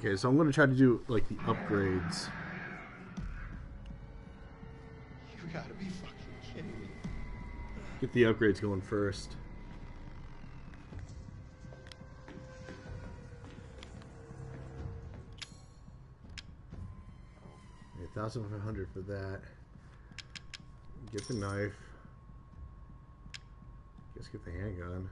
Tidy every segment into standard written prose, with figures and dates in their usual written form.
Okay, so I'm gonna try to do like the upgrades. You gotta be fucking kidding me. Get the upgrades going first. Okay, 1,500 for that. Get the knife. Guess get the handgun.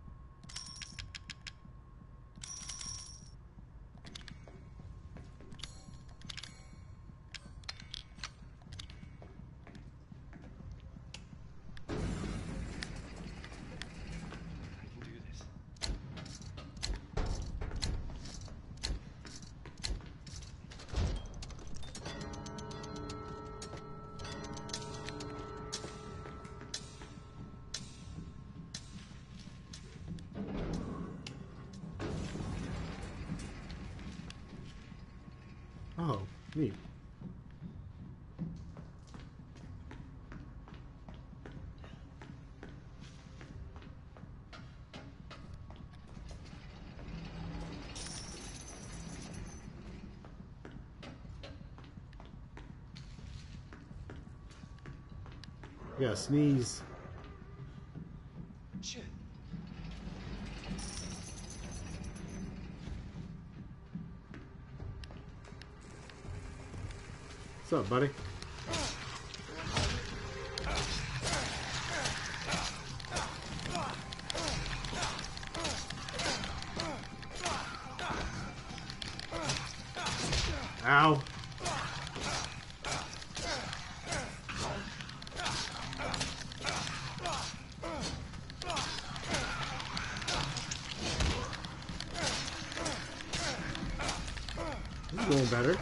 Oh, neat. Yeah, sneeze. Shit. What's up, buddy? Ow. This is going better.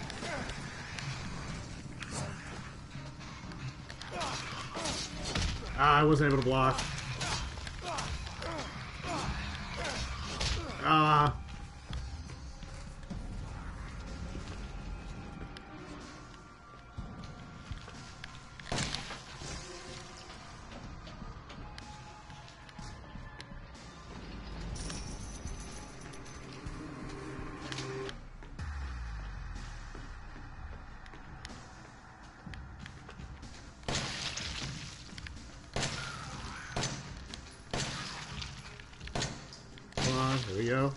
Ah, I wasn't able to block. Ah. Come on, here we go.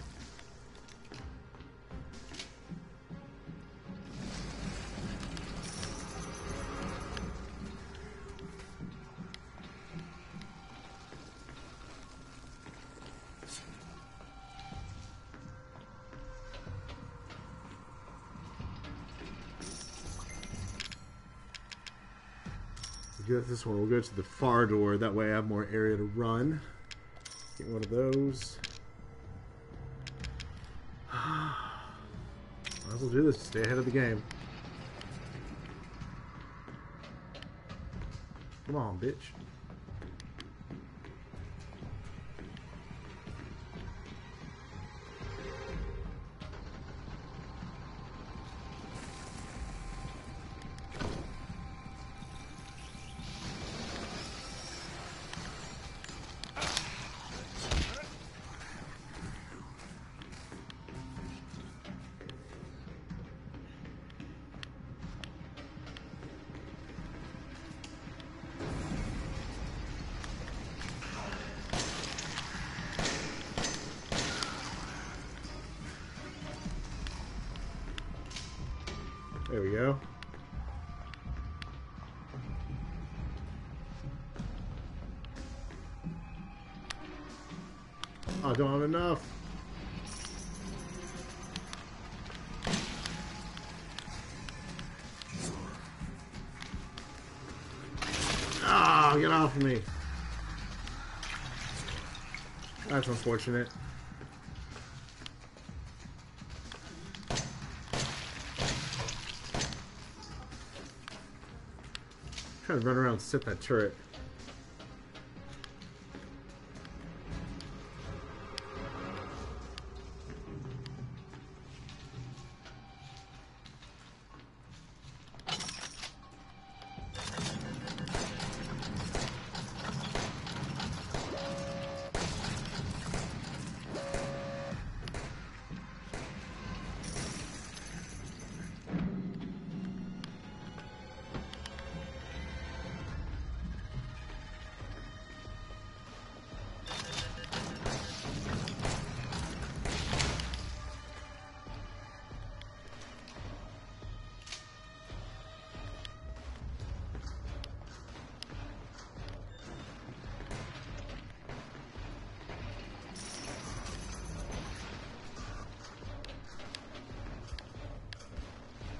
Get this one. We'll go to the far door. That way I have more area to run. Get one of those. Might as well do this to stay ahead of the game. Come on, bitch. There we go. Oh, I don't have enough. Oh, get off of me. That's unfortunate. Trying to run around and sit that turret.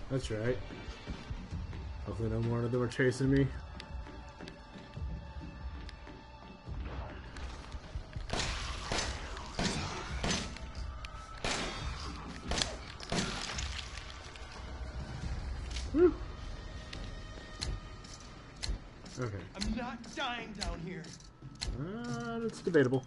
That's right. Hopefully no more of them are chasing me. Woo. Okay. I'm not dying down here. It's debatable.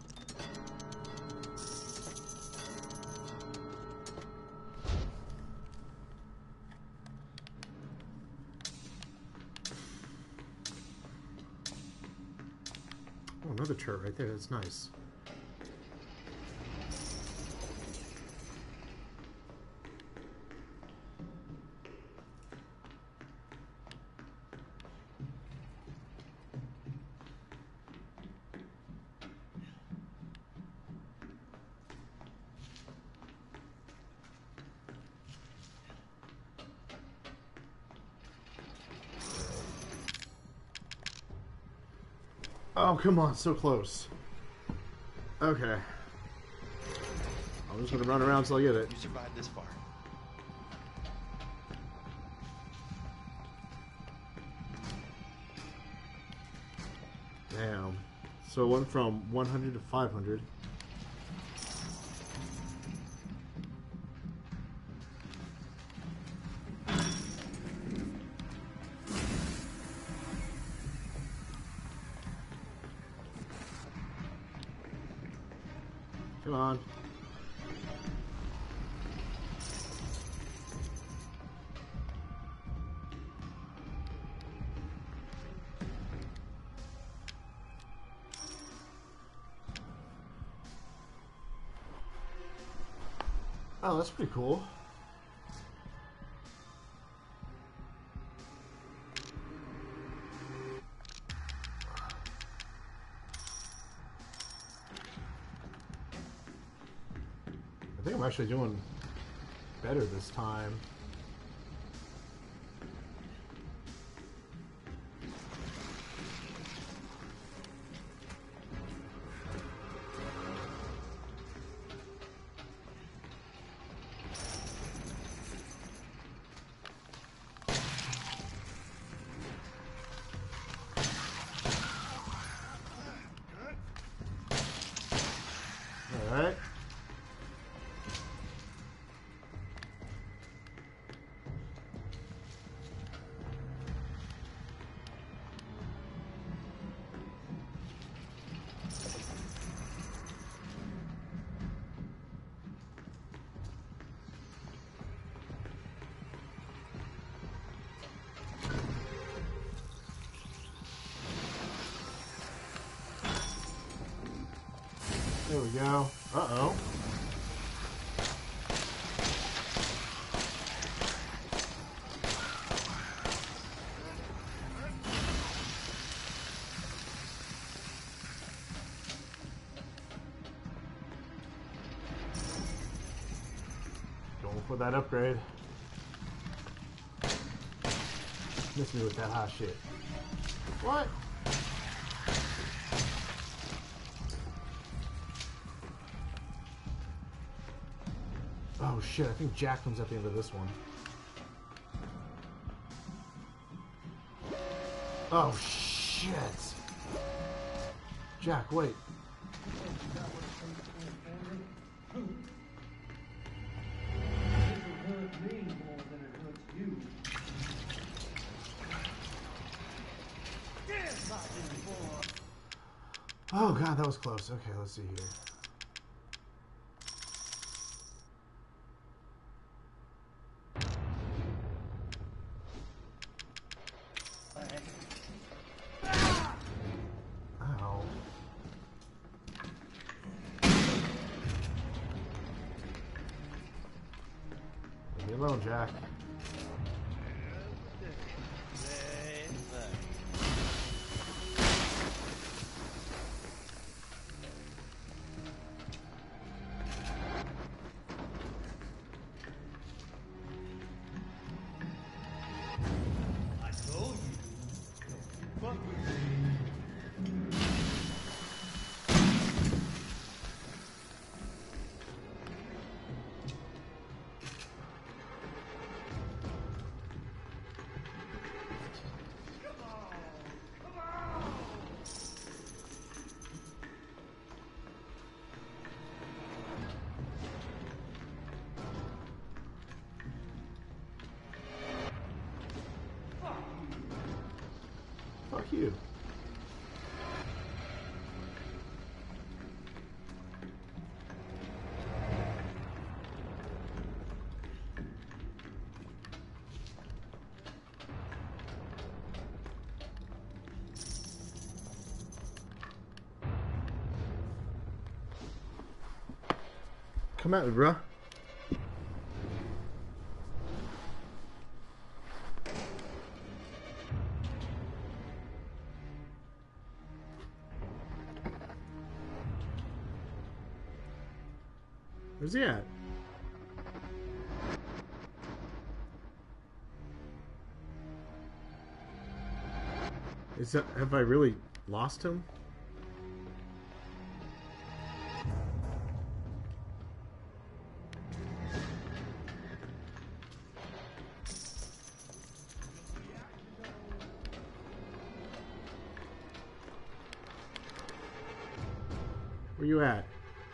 Oh, another turret right there. That's nice. Oh, come on, so close. Okay. I'm just gonna run around until I get it. You survived this far. Damn. So it went from 100 to 500. Come on. Oh, that's pretty cool. I think I'm actually doing better this time. Alright. There we go. Uh-oh. Going for that upgrade. Miss me with that hot shit. What? Oh shit, I think Jack comes at the end of this one. Oh shit! Jack, wait. Oh god, that was close. Okay, let's see here. Ow. Leave me alone, Jack. you. Come at me, bruh. Where's he at? Have I really lost him? Where you at?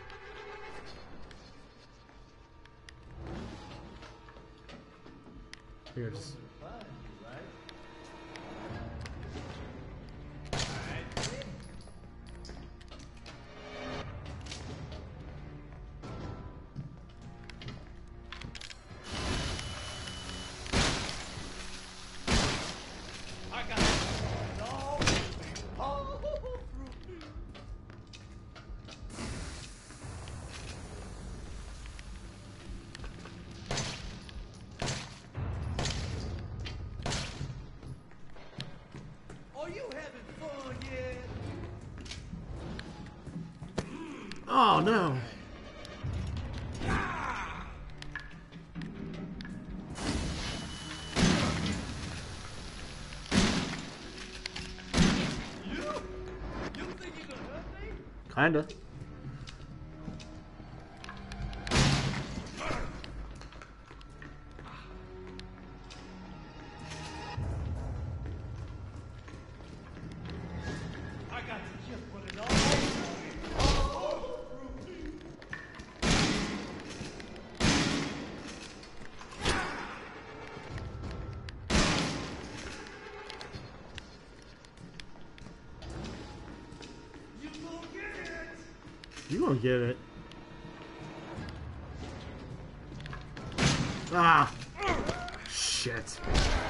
Here, just... Oh no! You think you're gonna hurt me? Kinda. I got to just put it all through me. You gonna get it? You gonna get it. Ah! Shit.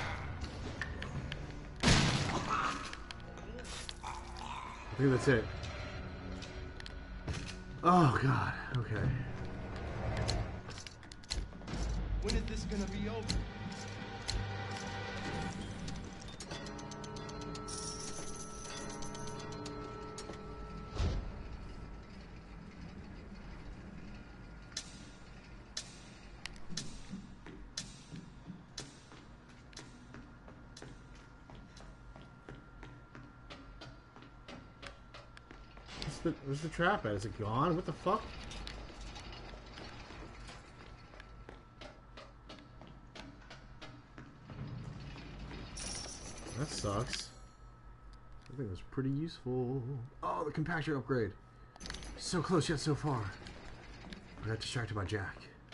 I think that's it. Oh god, okay. When is this gonna be over? Where's the trap at? Is it gone? What the fuck? That sucks. I think it was pretty useful. Oh, the compactor upgrade. So close yet so far. I got distracted by Jack.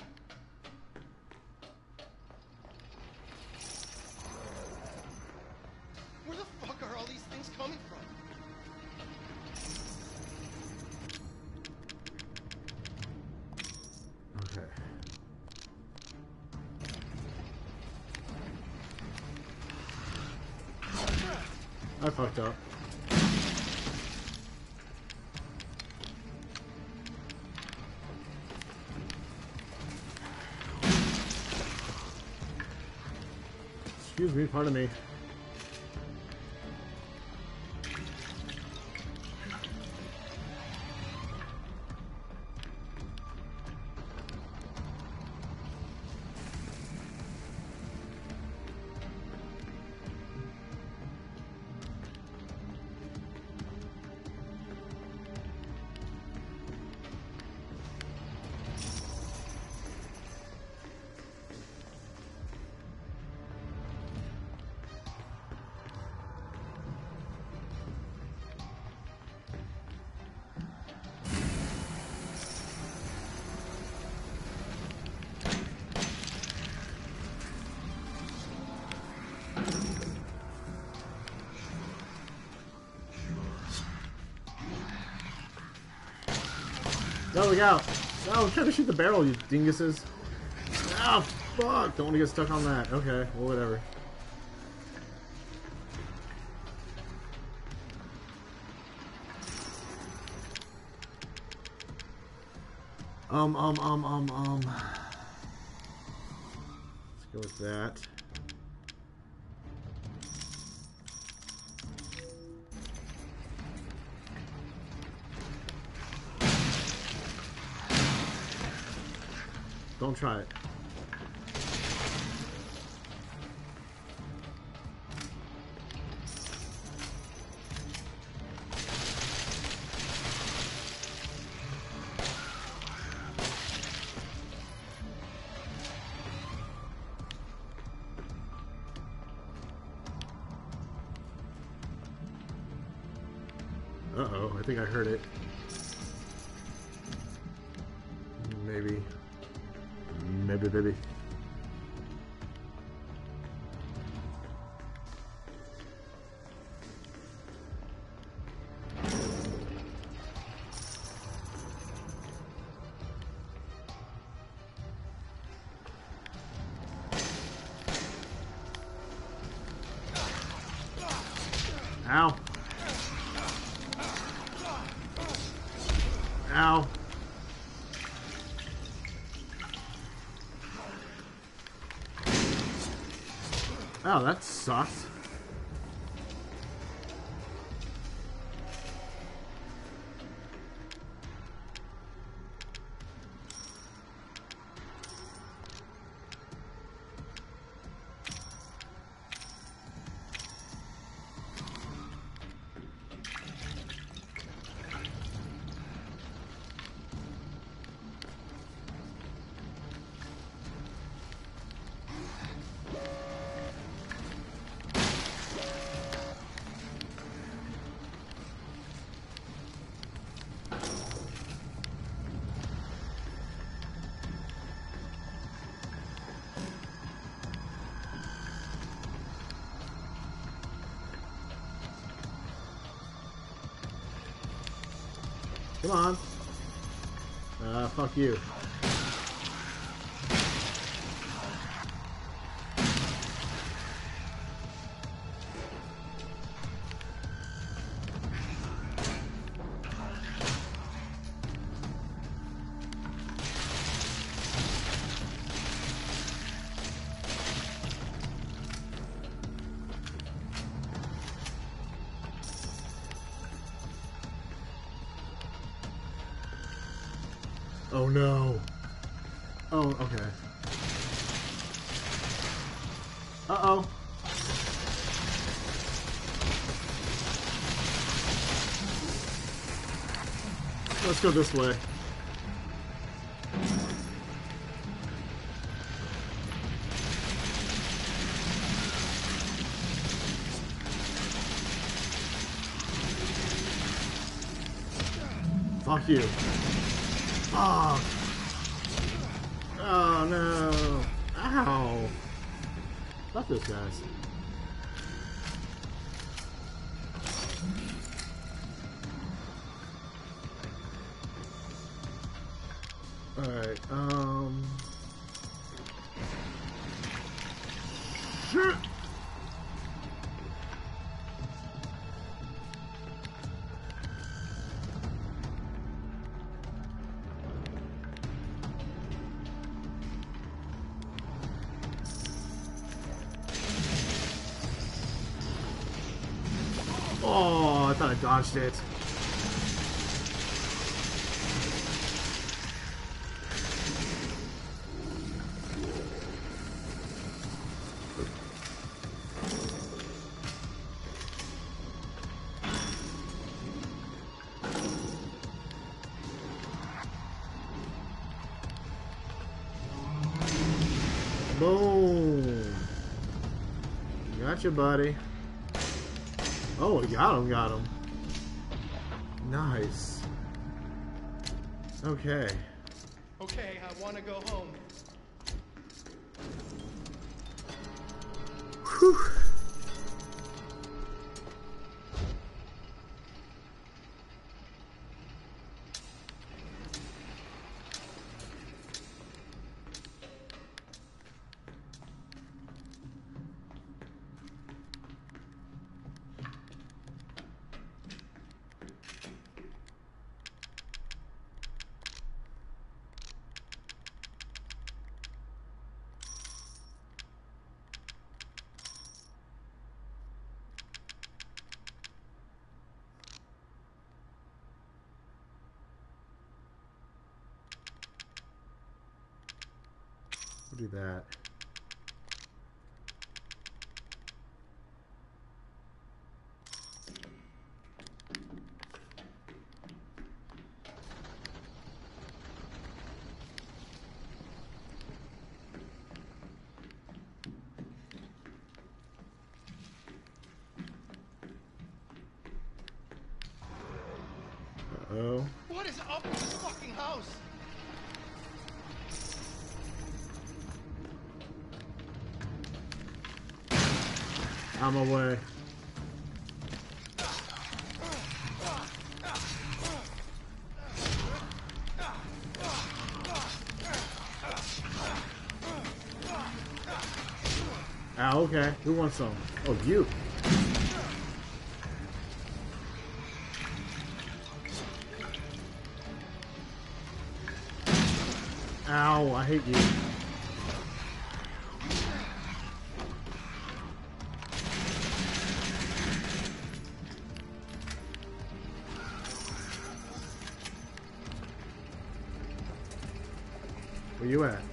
Where the fuck are all these things coming from? Okay. I fucked up. Excuse me, pardon me. No, look out! No, I'm trying to shoot the barrel, you dinguses. Ah, fuck! Don't want to get stuck on that. Okay, well, whatever. Let's go with that. Don't try it. Uh-oh, I think I heard it. Maybe. Maybe, baby. Ow. Ow. Oh, that sucks. Come on. Fuck you. Oh no. Oh, okay. Uh-oh. Let's go this way. Fuck you. Fuck. Oh no. Ow. Fuck those guys. Alright, shit. Oh, I thought I dodged it. Boom. Gotcha, buddy. Oh, got him. Nice. Okay. Okay, I want to go home. Whew. We'll do that. Uh-oh. What is up with this fucking house? I'm away. Ah, okay. Who wants some? Oh, you. Ow, I hate you. Where you at?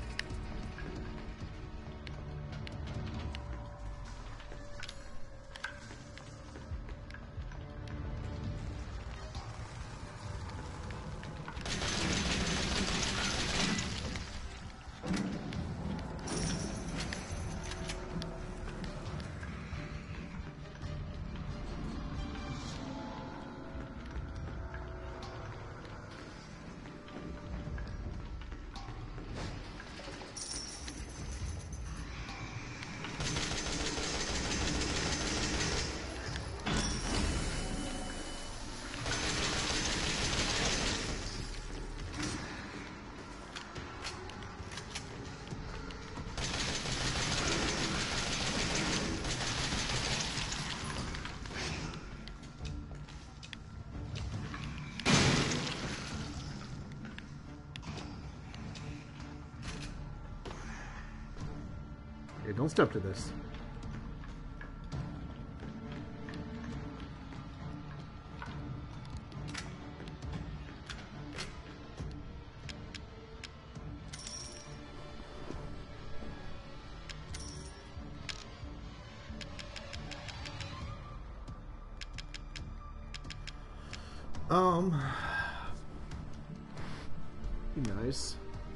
Hey, don't step to this. Be nice.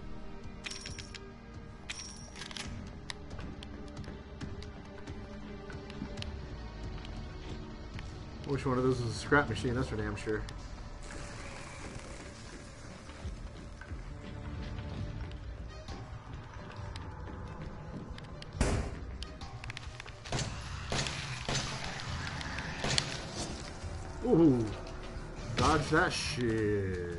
Which one of those is a scrap machine? That's for damn sure. Ooh, dodge that shit.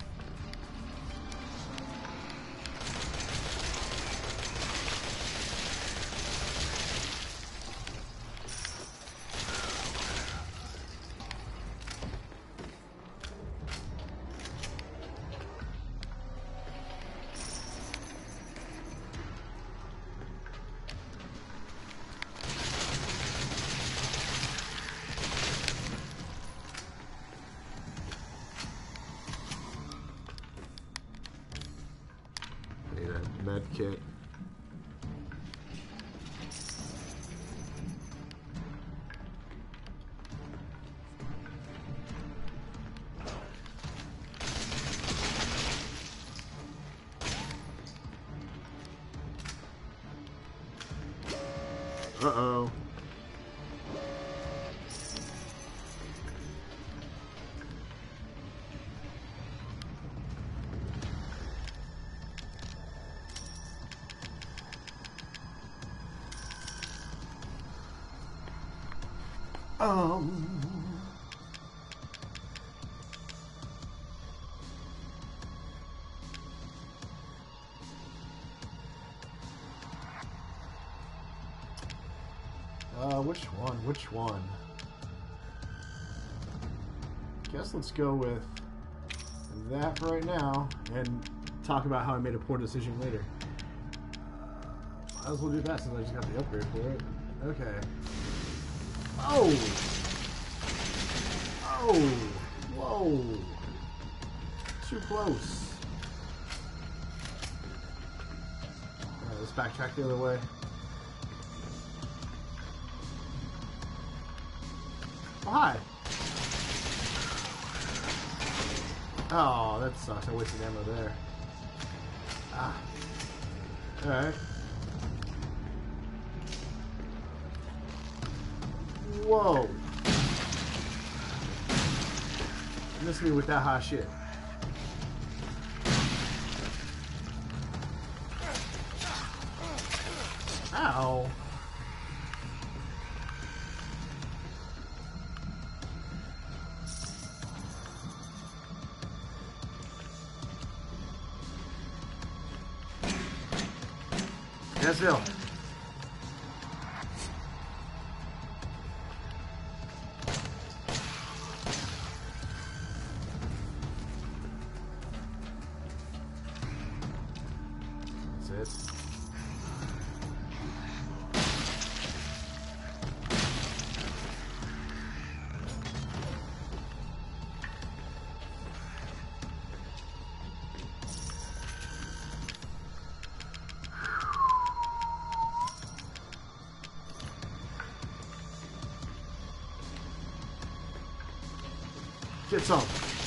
Med kit. Uh-oh. Which one? Which one? Guess let's go with that for right now and talk about how I made a poor decision later. Might as well do that since I just got the upgrade for it. Okay. Oh! Oh! Whoa! Too close. Let's backtrack the other way. Oh, hi. Oh, that sucks. I wasted ammo there. Ah. Alright. Whoa. Miss me with that hot shit. Ow. Yes, Bill. That's it. Get some.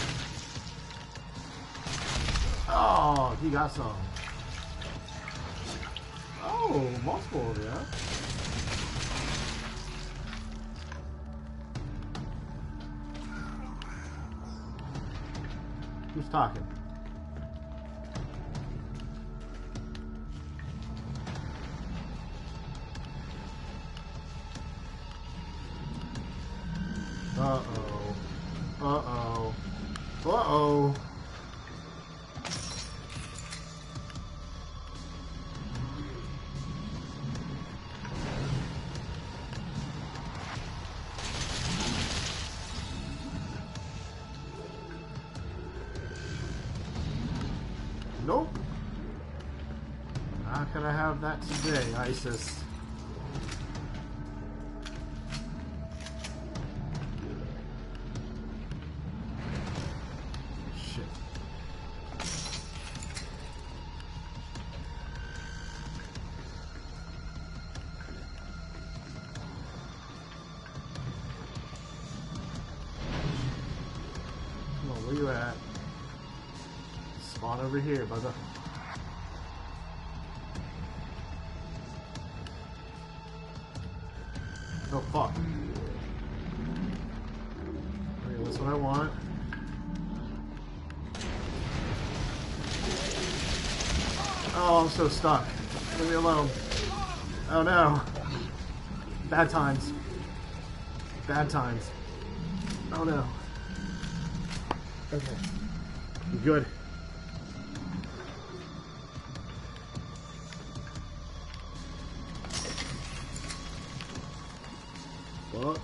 Oh, he got some. Oh, multiple of you, huh? Who's talking? Uh-oh. Uh-oh. Uh-oh. Nope. How can I have that today, ISIS? Shit. Come on, where you at? Spawn over here, brother. Oh, fuck. Okay, that's what I want. Oh, I'm so stuck. Leave me alone. Oh no. Bad times. Bad times. Oh no. Okay. You good? What?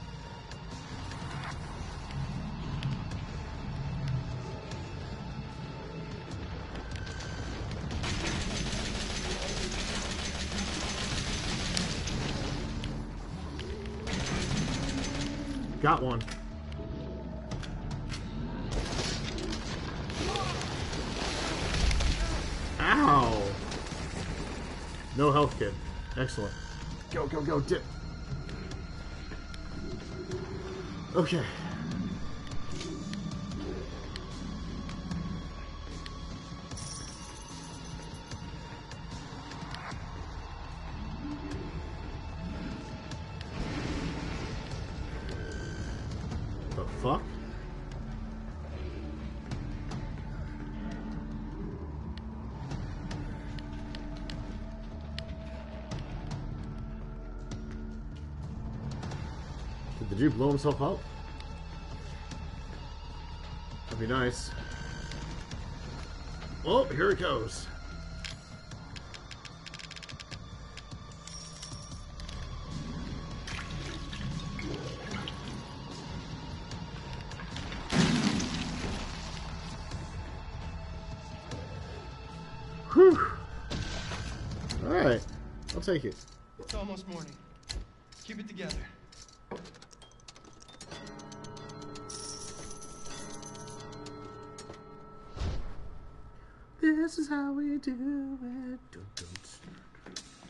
Got one. Ow! No health kit. Excellent. Go, go, go, dip. Okay. The fuck? Did the dude blow himself up? That'd be nice. Oh, here it goes. Whew. Alright. I'll take it. It's almost morning. Keep it together. This is how we do it.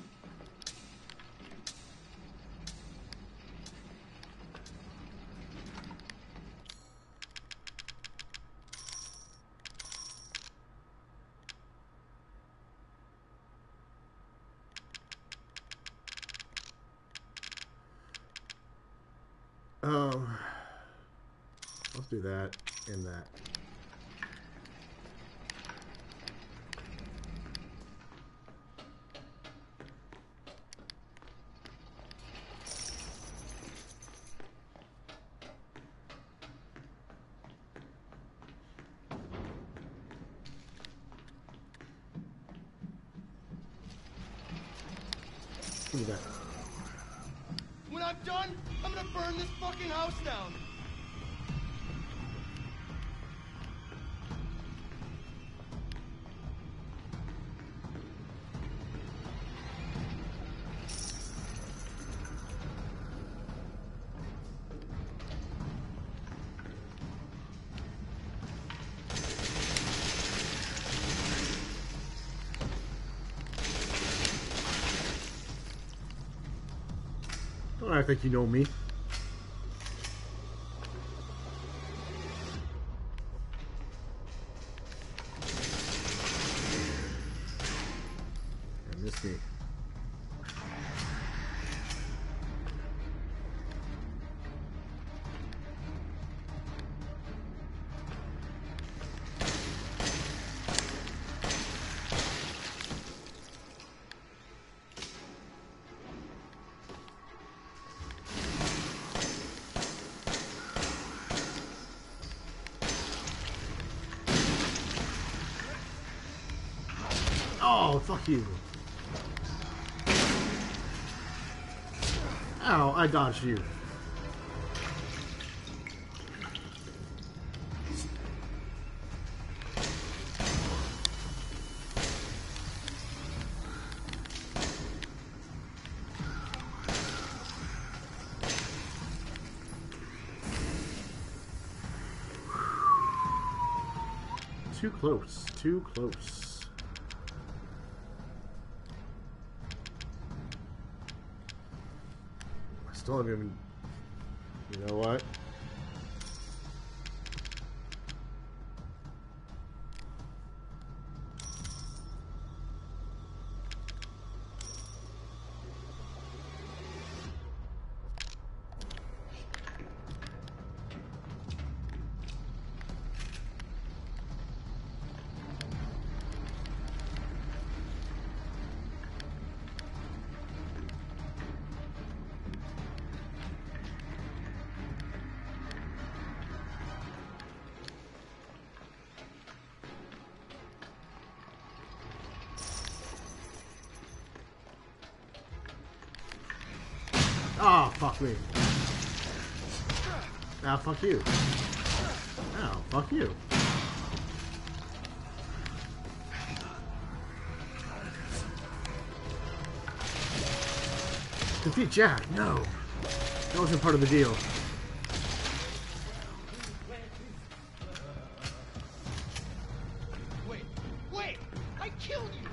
do that and that. Give me that. When I'm done, I'm gonna burn this fucking house down. I think you know me. And this me. Oh, fuck you. Ow, I dodged you. Too close, too close. Still haven't even. You know what? Oh, fuck me. Ah, fuck you. Oh, fuck you. Defeat Jack. No. That wasn't part of the deal. Wait! I killed you!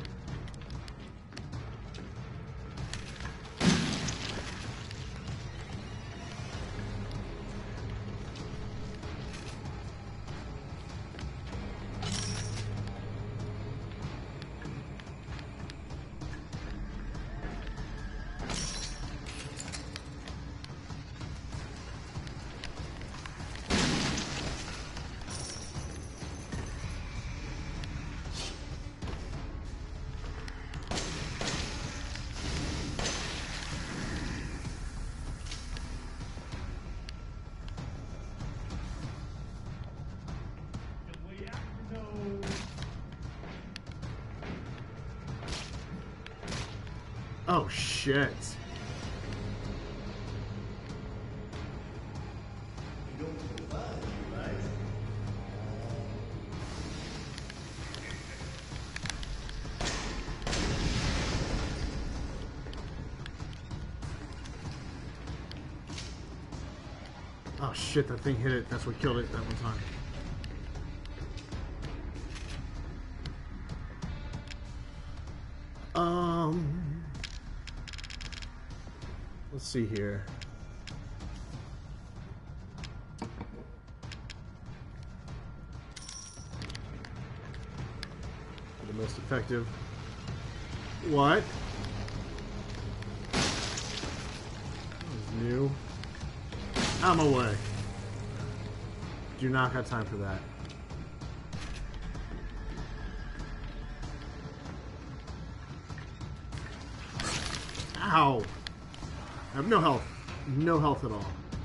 Oh, shit. Oh shit, that thing hit it. That's what killed it that one time. Let's see here. The most effective. What? That was new. Out of my way. do not got time for that. Ow! I have no health. No health at all.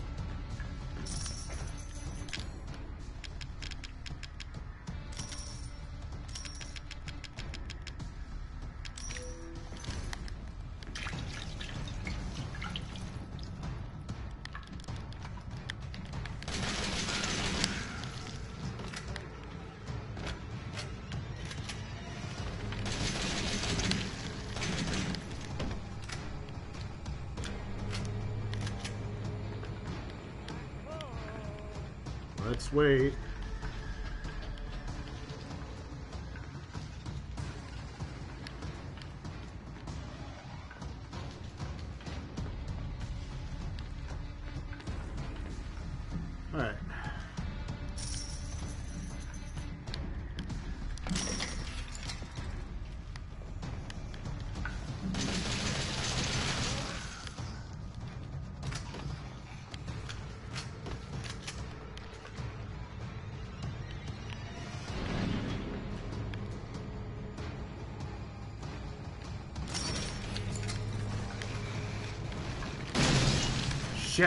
Let's wait. All right. Shit.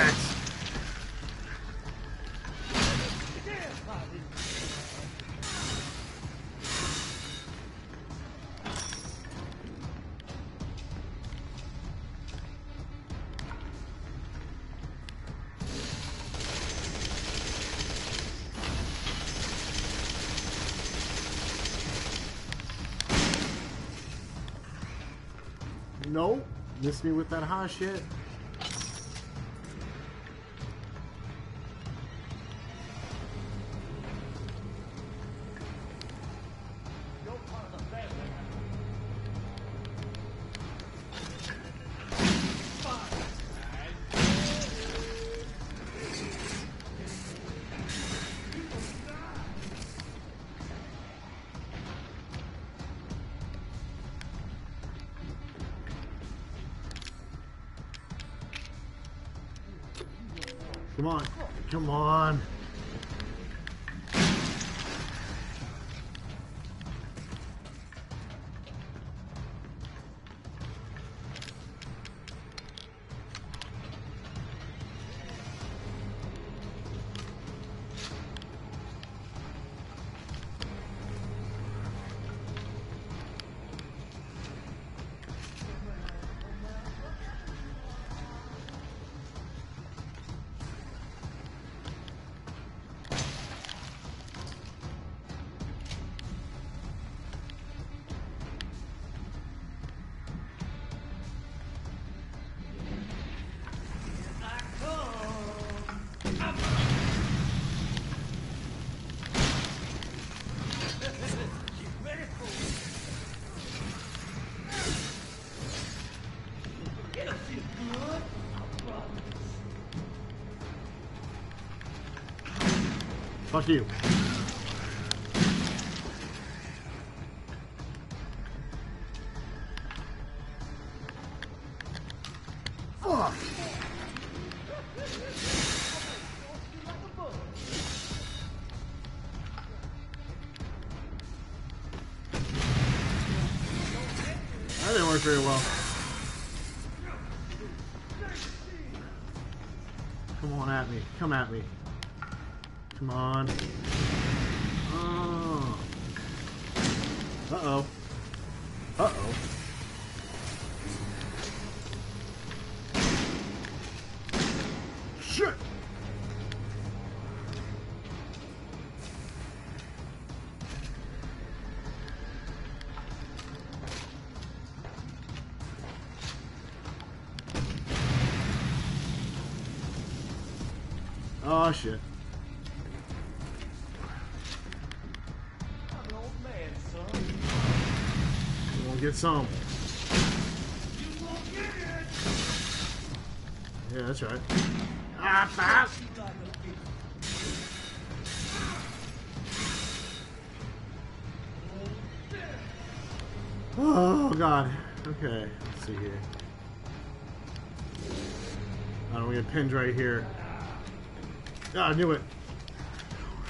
Nope. Missed me with that hot shit. Come on. Come on. Fuck you. Fuck. That didn't work very well. Come on at me. Come at me. Come on. Oh. Uh-oh. Uh-oh. Shit! Oh, shit. I'm an old man, son. We'll get some. You won't get it! Yeah, that's right. Ah, fast! You like a bitch. Oh, God. Okay, let's see here. I don't get pinned right here. Ah, I knew it.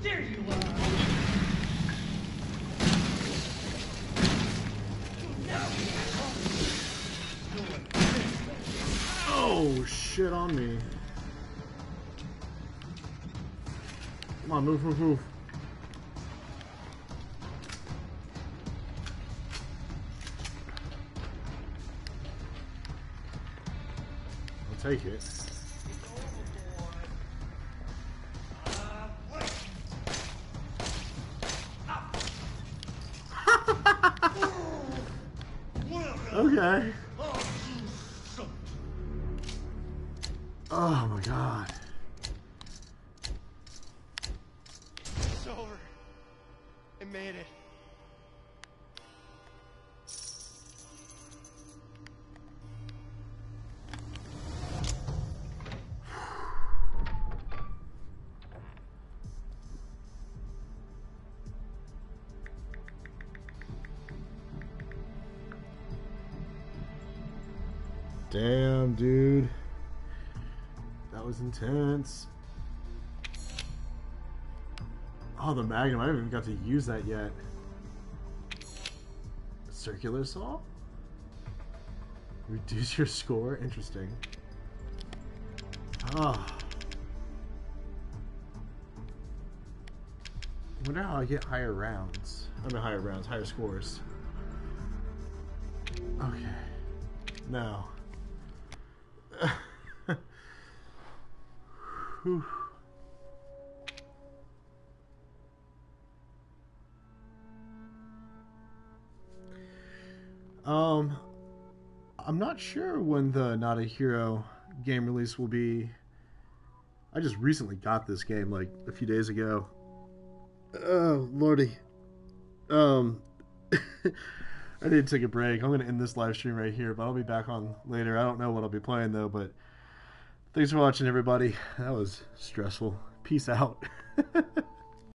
There you are. Oh, shit on me. Come on, move, move, move. I'll take it. Okay. Oh my god. It's over. I made it. Damn, dude. That was intense. Oh, the Magnum. I haven't even got to use that yet. Circular saw? Reduce your score? Interesting. Ah. I wonder how I get higher rounds. I mean, higher rounds, higher scores. Okay. Now. Whew. I'm not sure when the Not a Hero game release will be. I just recently got this game like a few days ago. Oh, lordy. I need to take a break. I'm going to end this live stream right here, but I'll be back on later. I don't know what I'll be playing though, but thanks for watching, everybody. That was stressful. Peace out.